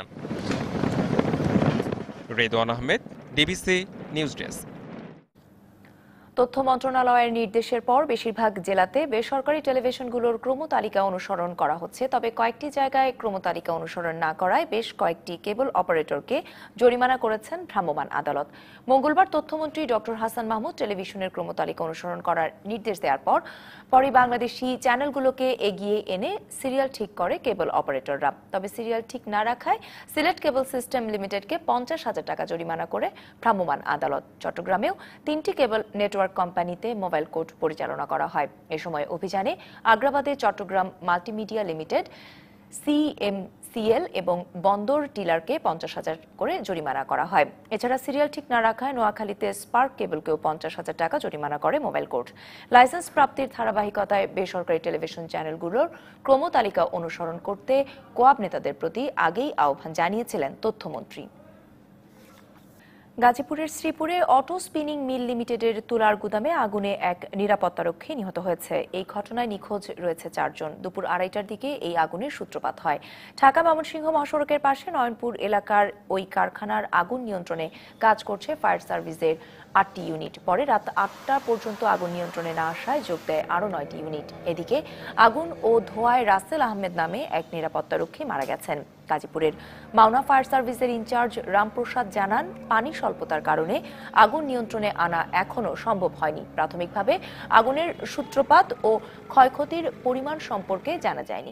Redwan Ahmed, DBC news desk. তথ্য মন্ত্রণালয়ের নির্দেশের পর বেশিরভাগ জেলাতে বেসরকারি টেলিভিশনগুলোর ক্রমতালিকা অনুসরণ করা হচ্ছে, তবে কয়েকটি জায়গায় ক্রমতালিকা অনুসরণ না করায় বেশ কয়েকটি কেবল অপারেটরকে জরিমানা করেছেন ভ্রাম্যমাণ আদালত। মঙ্গলবার তথ্যমন্ত্রী ডক্টর হাসান মাহমুদ টেলিভিশনের ক্রমতালিকা অনুসরণ করার নির্দেশ দেওয়ার পর পরে বাংলাদেশি চ্যানেলগুলোকে এগিয়ে এনে সিরিয়াল ঠিক করে কেবল অপারেটররা। তবে সিরিয়াল ঠিক না রাখায় সিলেট কেবল সিস্টেম লিমিটেডকে পঞ্চাশ হাজার টাকা জরিমানা করে ভ্রাম্যমাণ আদালত। চট্টগ্রামেও তিনটি কেবল নেটওয়ার্ক কোম্পানিতে মোবাইল কোর্ট পরিচালনা করা হয়। এ সময় অভিযানে আগ্রাবাদে চট্টগ্রাম মাল্টিমিডিয়া লিমিটেড, সিএমসিএল এবং বন্দর টিলারকে পঞ্চাশ হাজার করে জরিমানা করা হয়। এছাড়া সিরিয়াল ঠিক না রাখায় নোয়াখালীতে স্পার্ক কেবলকেও পঞ্চাশ হাজার টাকা জরিমানা করে মোবাইল কোর্ট। লাইসেন্স প্রাপ্তির ধারাবাহিকতায় বেসরকারি টেলিভিশন চ্যানেলগুলোর ক্রমতালিকা অনুসরণ করতে কোয়াব নেতাদের প্রতি আগেই আহ্বান জানিয়েছিলেন তথ্যমন্ত্রী। গাজীপুরের শ্রীপুরে অটো স্পিনিং মিল লিমিটেডের তুলার গুদামে আগুনে এক নিরাপত্তারক্ষী নিহত হয়েছে। এই ঘটনায় নিখোঁজ রয়েছে চারজন। দুপুর আড়াইটার দিকে এই আগুনের সূত্রপাত হয়। ঢাকা ময়মনসিংহ মহাসড়কের পাশে নয়নপুর এলাকার ওই কারখানার আগুন নিয়ন্ত্রণে কাজ করছে ফায়ার সার্ভিসের আটটি ইউনিট। পরে রাত আটটা পর্যন্ত আগুন নিয়ন্ত্রণে না আসায় যোগ দেয় আরও নয়টি ইউনিট। এদিকে আগুন ও ধোঁয়ায় রাসেল আহমেদ নামে এক নিরাপত্তারক্ষী মারা গেছেন। গাজীপুরের মাওনা ফায়ার সার্ভিসের ইনচার্জ রামপ্রসাদ জানান, পানি স্বল্পতার কারণে আগুন নিয়ন্ত্রণে আনা এখনো সম্ভব হয়নি। প্রাথমিকভাবে আগুনের সূত্রপাত ও ক্ষয়ক্ষতির পরিমাণ সম্পর্কে জানা যায়নি।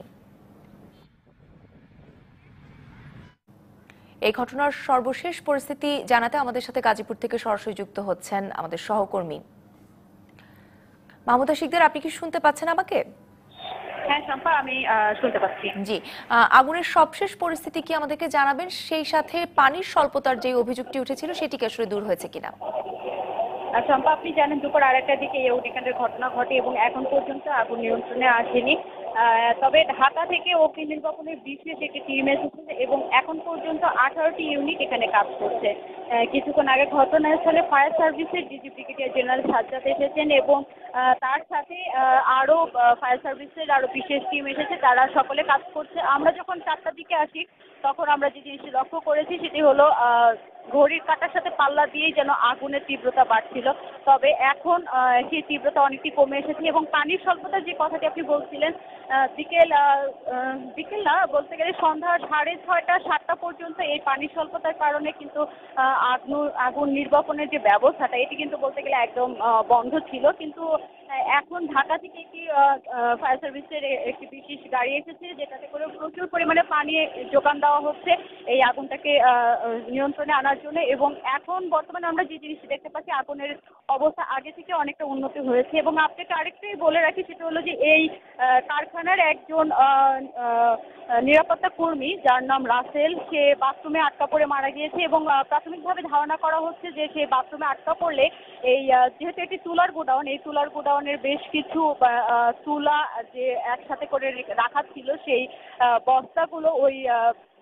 এই ঘটনার সর্বশেষ পরিস্থিতি জানাতে আমাদের সাথে গাজীপুর থেকে সরাসরি যুক্ত হচ্ছেন আমাদের সহকর্মী মাহমুদা শিকদার। আপনি কি শুনতে পাচ্ছেন আমাকে? হ্যাঁ শম্পা, আমি শুনতে পাচ্ছি। জি, আগুনের সবশেষ পরিস্থিতি কি আমাদেরকে জানাবেন? সেই সাথে পানির স্বল্পতার যে অভিযোগটি উঠেছিল সেটি কি আসলে দূর হয়েছে কিনা? শম্পা, আপনি জানেন দুপুর আড়াইটার দিকে এই অগ্নিকাণ্ডের ঘটনা ঘটে এবং এখন পর্যন্ত আগুন নিয়ন্ত্রণে আসেনি। তবে ঢাকা থেকে অগ্নি নির্বাপনের বিশেষ একটি টিম এসেছে এবং এখন পর্যন্ত আঠারোটি ইউনিট এখানে কাজ করছে। কিছুক্ষণ আগে ঘটনাস্থলে ফায়ার সার্ভিসের ডিজি ব্রিগেডিয়ার জেনারেল সাজ্জাদ এসেছেন এবং তার সাথে আরো ফায়ার সার্ভিসের আরো বিশেষ টিম এসেছে, তারা সকলে কাজ করছে। আমরা যখন চারটার দিকে আসি তখন আমরা যে জিনিসটি লক্ষ্য করেছি সেটি হলো ঘড়ির কাঁটার সাথে পাল্লা দিয়েই যেন আগুনের তীব্রতা বাড়ছিল। তবে এখন সেই তীব্রতা অনেকটি কমে এসেছে এবং পানির স্বল্পতার যে কথাটি আপনি বলছিলেন, বিকেল বিকেল না বলতে গেলে সন্ধ্যা সাড়ে ছয়টা সাতটা পর্যন্ত এই পানির স্বল্পতার কারণে কিন্তু আগুন আগুন নির্বাপনের যে ব্যবস্থাটা এটি কিন্তু বলতে গেলে একদম বন্ধ ছিল। কিন্তু এখন ঢাকা থেকে একটি ফায়ার সার্ভিসের একটি বিশেষ গাড়ি এসেছে, যেটাতে করে প্রচুর পরিমাণে পানি যোগান দেওয়া হচ্ছে এই আগুনটাকে নিয়ন্ত্রণে আনার জন্য। এবং এখন বর্তমানে আমরা যে জিনিসটি দেখতে পাচ্ছি, আগুনের অবস্থা আগে থেকে অনেকটা উন্নতি হয়েছে। এবং আপনাকে আরেকটাই বলে রাখি, সেটা হলো যে এই কারখানার একজন নিরাপত্তা কর্মী যার নাম রাসেল, সে বাথরুমে আটকা পড়ে মারা গিয়েছে এবং প্রাথমিকভাবে ধারণা করা হচ্ছে যে সে বাথরুমে আটকা পড়লে এই যেহেতু এটি তুলার গোডাউন, এই তুলার গোডাউনের বেশ কিছু তুলা যে একসাথে করে রাখা ছিল সেই বস্তাগুলো ওই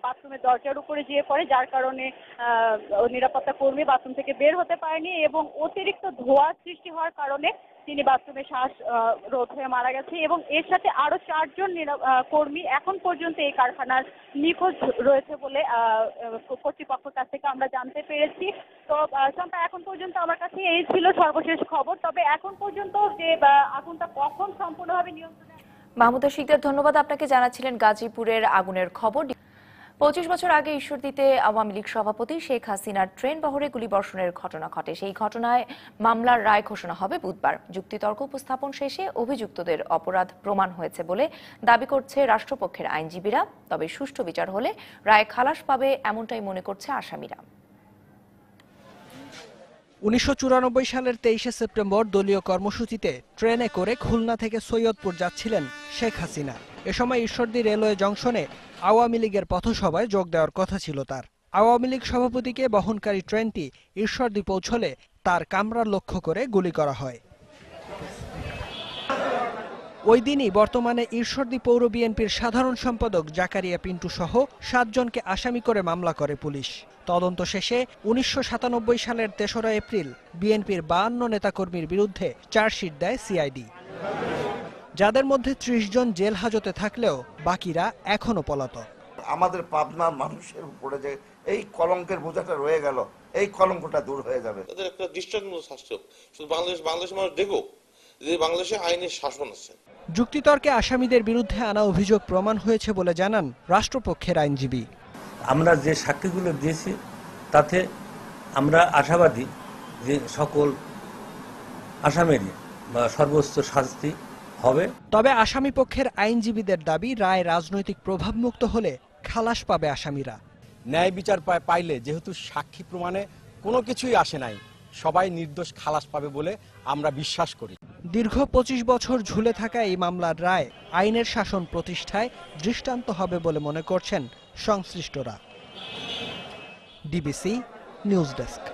বাথরুমের দরজার উপরে যেয়ে পড়ে, যার কারণে নিরাপত্তা কর্মী বাথরুম থেকে বের হতে পারেনি এবং অতিরিক্ত ধোঁয়া সৃষ্টি হওয়ার কারণে তিনি বাথরুমে শ্বাস রোধ হয়ে মারা গেছে। এবং এর সাথে আরো চারজন কর্মী এখন পর্যন্ত এই কারখানার নিখোঁজ রয়েছে বলে কর্তৃপক্ষের কাছ থেকে আমরা জানতে পেরেছি। তো শম্পা, এখন পর্যন্ত আমার কাছে এই ছিল সর্বশেষ খবর। তবে এখন পর্যন্ত যে আগুনটা কখন সম্পূর্ণভাবে নিয়ন্ত্রণে। মাহমুদা শিকদার, ধন্যবাদ আপনাকে। জানাচ্ছিলেন গাজীপুরের আগুনের খবর। পঁচিশ বছর আগে ঈশ্বরদীতে আওয়ামী লীগ সভাপতি শেখ হাসিনার ট্রেন বহরে গুলিবর্ষণের ঘটনা ঘটে। সেই ঘটনায় মামলার রায় ঘোষণা হবে বুধবার। যুক্তিতর্ক উপস্থাপন শেষে অভিযুক্তদের অপরাধ প্রমাণ হয়েছে বলে দাবি করছে রাষ্ট্রপক্ষের আইনজীবীরা। তবে সুষ্ঠু বিচার হলে রায় খালাস পাবে এমনটাই মনে করছে আসামিরা। উনিশশো চুরানব্বই সালের তেইশে সেপ্টেম্বর দলীয় কর্মসূচিতে ট্রেনে করে খুলনা থেকে সৈয়দপুর যাচ্ছিলেন শেখ হাসিনা। এ সময় ঈশ্বরদী রেলওয়ে জংশনে আওয়ামী লীগের পথসভায় যোগ দেওয়ার কথা ছিল তার। আওয়ামী লীগ সভাপতিকে বহনকারী ট্রেনটি ঈশ্বরদী পৌঁছলে তার কামরা লক্ষ্য করে গুলি করা হয়। ওই দিনই বর্তমানে ঈশ্বরদী পৌর বিএনপির সাধারণ সম্পাদক জাকারিয়া পিন্টু সহ সাতজনকে আসামি করে মামলা করে পুলিশ। তদন্ত শেষে উনিশশো সাতানব্বই সালের তেসরা এপ্রিল বিএনপির বাহান্ন নেতাকর্মীর বিরুদ্ধে চার্জশিট দেয় সিআইডি, যাদের মধ্যে ত্রিশ জন জেল হাজতে থাকলেও বাকিরা এখনো পলাতক। আমাদের পাবনার মানুষের উপরে যে এই কলঙ্কের বোঝাটা রয়ে গেল, এই কলঙ্কটা দূর হয়ে যাবে। তাদের একটা দৃষ্টান্তমূলক শাস্তি, শুধু বাংলাদেশ বাংলাদেশের মানুষ দেখো যে বাংলাদেশে আইনের শাসন আছে। যুক্তিতর্কে আসামিদের বিরুদ্ধে আনা অভিযোগ প্রমাণ হয়েছে বলে জানান রাষ্ট্রপক্ষের আইনজীবী। আমরা যে সাক্ষীগুলো দিয়েছি তাতে আমরা আশাবাদী যে সকল আসামিরই সর্বোচ্চ শাস্তি হবে। তবে আসামি পক্ষের আইনজীবীদের দাবি রায় রাজনৈতিক প্রভাবমুক্ত হলে খালাস পাবে আসামিরা। ন্যায় বিচার পাইলে যেহেতু সাক্ষী প্রমাণে কোনো কিছুই আসে নাই, সবাই নির্দোষ খালাস পাবে বলে আমরা বিশ্বাস করি। দীর্ঘ পঁচিশ বছর ঝুলে থাকা এই মামলার রায় আইনের শাসন প্রতিষ্ঠায় দৃষ্টান্ত হবে বলে মনে করছেন সংশ্লিষ্টরা। DBC news desk.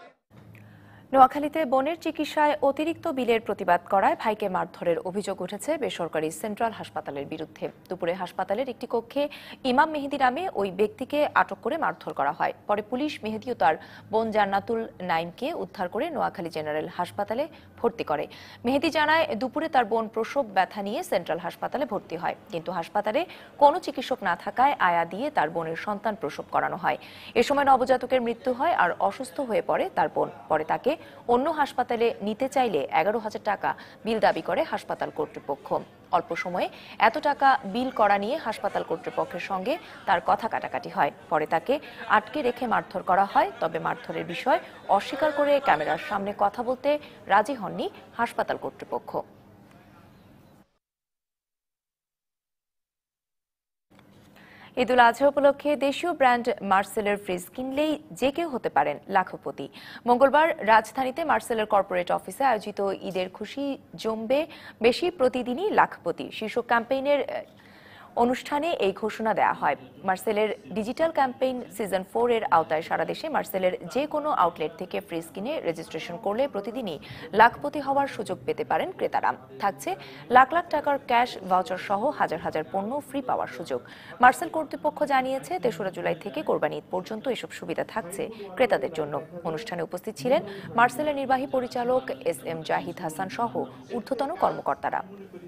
নোয়াখালীতে বোনের চিকিৎসায় অতিরিক্ত বিলের প্রতিবাদ করায় ভাইকে মারধরের অভিযোগ উঠেছে বেসরকারি সেন্ট্রাল হাসপাতালের বিরুদ্ধে। দুপুরে হাসপাতালের একটি কক্ষে ইমাম মেহেদী নামে ওই ব্যক্তিকে আটক করে মারধর করা হয়। পরে পুলিশ মেহেদী ও তার বোন জান্নাতুল নাইমকে উদ্ধার করে নোয়াখালী জেনারেল হাসপাতালে ভর্তি করে। মেহেদী জানায় দুপুরে তার বোন প্রসব ব্যথা নিয়ে সেন্ট্রাল হাসপাতালে ভর্তি হয়, কিন্তু হাসপাতালে কোনো চিকিৎসক না থাকায় আয়া দিয়ে তার বোনের সন্তান প্রসব করানো হয়। এ সময় নবজাতকের মৃত্যু হয় আর অসুস্থ হয়ে পড়ে তার বোন। পরে তাকে অন্য হাসপাতালে নিতে চাইলে এগারো হাজার টাকা বিল দাবি করে হাসপাতাল কর্তৃপক্ষ। অল্প সময়ে এত টাকা বিল করা নিয়ে হাসপাতাল কর্তৃপক্ষের সঙ্গে তার কথা কাটাকাটি হয়। পরে তাকে আটকে রেখে মারধর করা হয়। তবে মারধরের বিষয় অস্বীকার করে ক্যামেরার সামনে কথা বলতে রাজি হননি হাসপাতাল কর্তৃপক্ষ। ঈদুল আজহা উপলক্ষে দেশীয় ব্র্যান্ড মার্সেলের ফ্রিজ কিনলেই যে কেউ হতে পারেন লাখপতি। মঙ্গলবার রাজধানীতে মার্সেলের কর্পোরেট অফিসে আয়োজিত ঈদের খুশি জমবে বেশি প্রতিদিনই লাখপতি শীর্ষক ক্যাম্পেইনের অনুষ্ঠানে এই ঘোষণা দেওয়া হয়। মার্সেলের ডিজিটাল ক্যাম্পেইন সিজন ফোর এর আওতায় সারা দেশে মার্সেলের যে কোনো আউটলেট থেকে ফ্রিজ কিনে রেজিস্ট্রেশন করলে প্রতিদিনই লাখপতি হওয়ার সুযোগ পেতে পারেন ক্রেতারা। থাকছে লাখ লাখ টাকার ক্যাশ ভাউচার সহ হাজার হাজার পণ্য ফ্রি পাওয়ার সুযোগ। মার্সেল কর্তৃপক্ষ জানিয়েছে তেসরা জুলাই থেকে কোরবানি ঈদ পর্যন্ত এসব সুবিধা থাকছে ক্রেতাদের জন্য। অনুষ্ঠানে উপস্থিত ছিলেন মার্সেলের নির্বাহী পরিচালক এস এম জাহিদ হাসান সহ ঊর্ধ্বতন কর্মকর্তারা।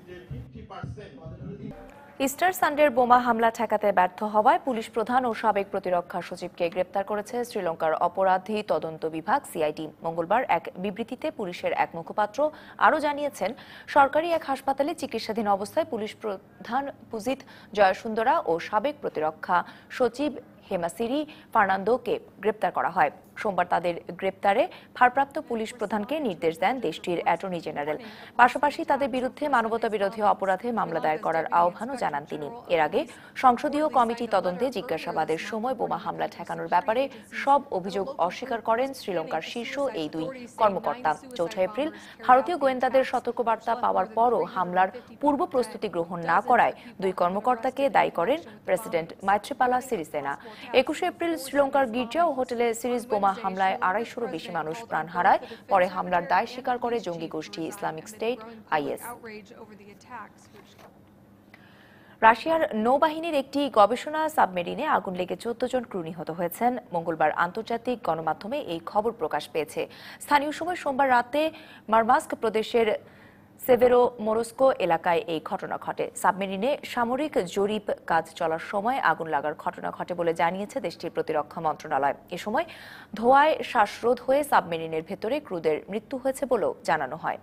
ইস্টার সানডের বোমা হামলা ঠেকাতে ব্যর্থ হওয়ায় পুলিশ প্রধান ও সাবেক প্রতিরক্ষা সচিবকে গ্রেপ্তার করেছে শ্রীলঙ্কার অপরাধী তদন্ত বিভাগ সিআইডি। মঙ্গলবার এক বিবৃতিতে পুলিশের এক মুখপাত্র আরও জানিয়েছেন, সরকারি এক হাসপাতালে চিকিৎসাধীন অবস্থায় পুলিশ প্রধান পুজিত জয়সুন্দরা ও সাবেক প্রতিরক্ষা সচিব হেমাসিরি ফার্নান্দোকে গ্রেপ্তার করা হয়। সোমবার তাদের গ্রেপ্তারে ভারপ্রাপ্ত পুলিশ প্রধানকে নির্দেশ দেন দেশটির অ্যাটর্নি জেনারেল। পাশাপাশি তাদের বিরুদ্ধে মানবতা বিরোধী অপরাধে মামলা দায়ের করার আহ্বানও জানান তিনি। এর আগে সংসদীয় কমিটি তদন্তে জিজ্ঞাসাবাদের সময় বোমা হামলা ঠেকানোর ব্যাপারে সব অভিযোগ অস্বীকার করেন শ্রীলঙ্কার শীর্ষ এই দুই কর্মকর্তা। চৌঠা এপ্রিল ভারতীয় গোয়েন্দাদের সতর্কবার্তা পাওয়ার পরও হামলার পূর্ব প্রস্তুতি গ্রহণ না করায় দুই কর্মকর্তাকে দায়ী করেন প্রেসিডেন্ট মাইত্রিপালা সিরিসেনা। একুশে এপ্রিল শ্রীলঙ্কার গির্জা ও হোটেলে সিরিজ বোমা হামলায় আড়াইশোরও বেশি মানুষ প্রাণ হারায়। পরে হামলার দায় স্বীকার করে জঙ্গি গোষ্ঠী ইসলামিক স্টেট আইএস। রাশিয়ার নৌবাহিনীর একটি গবেষণা সাবমেরিনে আগুন লেগে চোদ্দ জন ক্রু নিহত হয়েছেন। মঙ্গলবার আন্তর্জাতিক গণমাধ্যমে এই খবর প্রকাশ পেয়েছে। স্থানীয় সময় সোমবার রাতে মারমাস্ক প্রদেশের সেভেরো মোরস্কো এলাকায় এই ঘটনা ঘটে। সাবমেরিনে সামরিক জরিপ কাজ চলার সময় আগুন লাগার ঘটনা ঘটে বলে জানিয়েছে দেশটির প্রতিরক্ষা মন্ত্রণালয়। এ সময় ধোঁয়ায় শ্বাসরোধ হয়ে সাবমেরিনের ভেতরে ক্রুদের মৃত্যু হয়েছে বলেও জানানো হয়।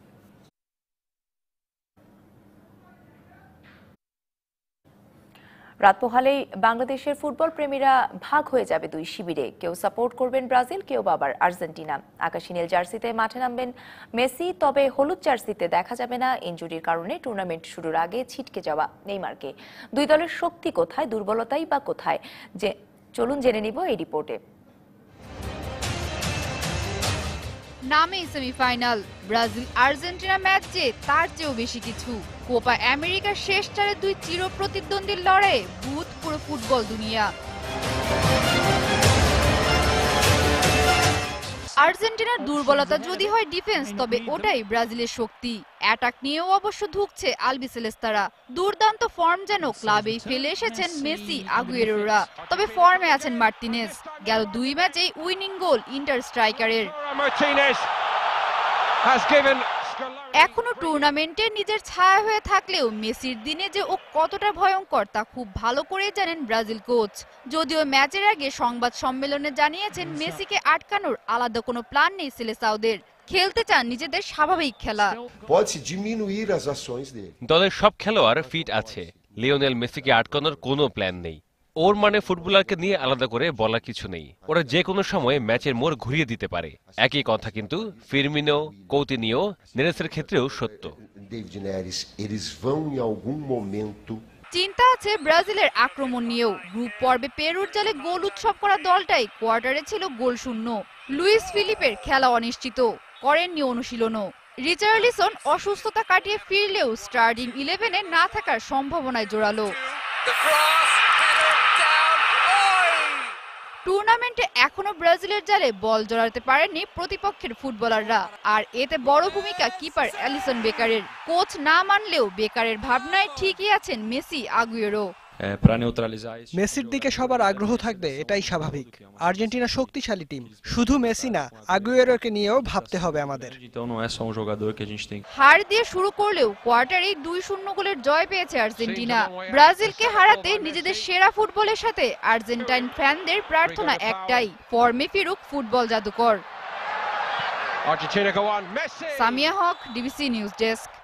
রাত পোহালেই বাংলাদেশের ফুটবল প্রেমীরা ভাগ হয়ে যাবে দুই শিবিরে। কেউ সাপোর্ট করবেন ব্রাজিল, কেউ আবার আর্জেন্টিনা। আকাশী নীল জার্সিতে মাঠে নামবেন মেসি, তবে হলুদ জার্সিতে দেখা যাবে না ইনজুরির কারণে টুর্নামেন্ট শুরুর আগে ছিটকে যাওয়া নেইমারকে। দুই দলের শক্তি কোথায়, দুর্বলতাই বা কোথায়, যে চলুন জেনে নিব এই রিপোর্টে। নামেই সেমিফাইনাল, ব্রাজিল আর্জেন্টিনা ম্যাচ যে তার চেয়েও বেশি কিছু। কোপা আমেরিকার শেষ চারে দুই চির প্রতিদ্বন্দ্বীর লড়াইয়ে ভূত পুরো ফুটবল দুনিয়া। আর্জেন্টিনার দুর্বলতা যদি হয় ডিফেন্স, তবে ওটাই ব্রাজিলের শক্তি। অ্যাটাক নিয়েও অবশ্য ধুঁকছে আলবিসেলেস্তারা। দুর্দান্ত ফর্ম যেন ক্লাবেই ফেলে এসেছেন মেসি, আগুয়েরোরা। তবে ফর্মে আছেন মার্টিনেজ। গেল দুই ম্যাচেই উইনিং গোল ইন্টার স্ট্রাইকারের। এখনো টুর্নামেন্টে নিজের ছায়া হয়ে থাকলেও মেসির দিনে যে ও কতটা ভয়ঙ্কর তা খুব ভালো করে জানেন ব্রাজিল কোচ। যদিও ম্যাচের আগে সংবাদ সম্মেলনে জানিয়েছেন মেসিকে আটকানোর আলাদা কোনো প্ল্যান নেই সেলেসাওদের। খেলতে চান নিজেদের স্বাভাবিক খেলা। দলের সব খেলোয়াড় ফিট আছে, লিওনেল মেসিকে আটকানোর কোনো প্ল্যান নেই। ওর মানে ফুটবলারকে নিয়ে আলাদা করে বলা কিছু নেই। ওরা যে কোনো সময় ম্যাচের মোড় ঘুরিয়ে দিতে পারে। একই কথা কিন্তু ফিরমিনো, কৌতিনিও, নেরেসের ক্ষেত্রেও সত্য। চিন্তা আছে ব্রাজিলের আক্রমণ নিয়েও। গ্রুপ পর্বে পেরুর জালে গোল উৎসব করা দলটাই কোয়ার্টারে ছিল গোল শূন্য। লুইস ফিলিপের খেলা অনিশ্চিত, করেননি অনুশীলনও। রিচার্লিসন অসুস্থতা কাটিয়ে ফিরলেও স্টার্টিং ইলেভেনে না থাকার সম্ভাবনায় জোরালো। টুর্নামেন্টে এখনো ব্রাজিলের জালে বল জড়াতে পারেননি প্রতিপক্ষের ফুটবলাররা। আর এতে বড় ভূমিকা কিপার অ্যালিসন বেকারের। কোচ না মানলেও বেকারের ভাবনায় ঠিকই আছেন মেসি, আগুয়েরো। মেসির দিকে সবার আগ্রহ থাকবে, এটাই স্বাভাবিক। আর্জেন্টিনা শক্তিশালী টিম, শুধু মেসি না, আগুয়েরোকে নিয়েও ভাবতে হবে আমাদের। হার দিয়ে শুরু করলেও কোয়ার্টারে দুই শূন্য গোলের জয় পেয়েছে আর্জেন্টিনা। ব্রাজিলকে হারাতে নিজেদের সেরা ফুটবলের সাথে আর্জেন্টাইন ফ্যানদের প্রার্থনা একটাই, ফর্মে ফিরুক ফুটবল জাদুকর। Samia Haque, DBC news desk.